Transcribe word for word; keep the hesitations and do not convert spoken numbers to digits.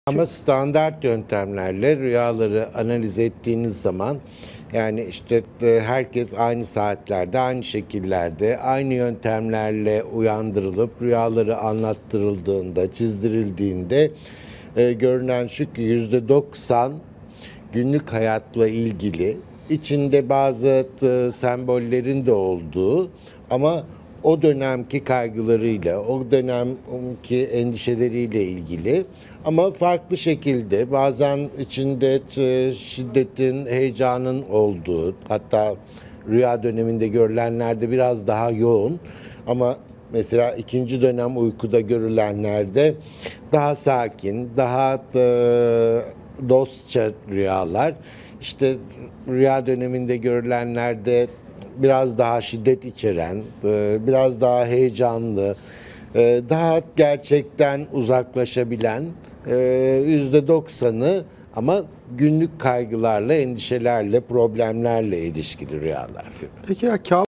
Ama standart yöntemlerle rüyaları analiz ettiğiniz zaman yani işte e, herkes aynı saatlerde, aynı şekillerde, aynı yöntemlerle uyandırılıp rüyaları anlattırıldığında, çizdirildiğinde e, görünen şu ki yüzde doksan günlük hayatla ilgili içinde bazı e, sembollerin de olduğu ama o dönemki kaygılarıyla, o dönemki endişeleriyle ilgili ama farklı şekilde bazen içinde e, şiddetin, heyecanın olduğu, hatta rüya döneminde görülenlerde biraz daha yoğun ama mesela ikinci dönem uykuda görülenlerde daha sakin, daha e, dostça rüyalar. İşte rüya döneminde görülenlerde biraz daha şiddet içeren, e, biraz daha heyecanlı, e, daha gerçekten uzaklaşabilen e, yüzde doksanı ama günlük kaygılarla, endişelerle, problemlerle ilişkili rüyalar. Peki ya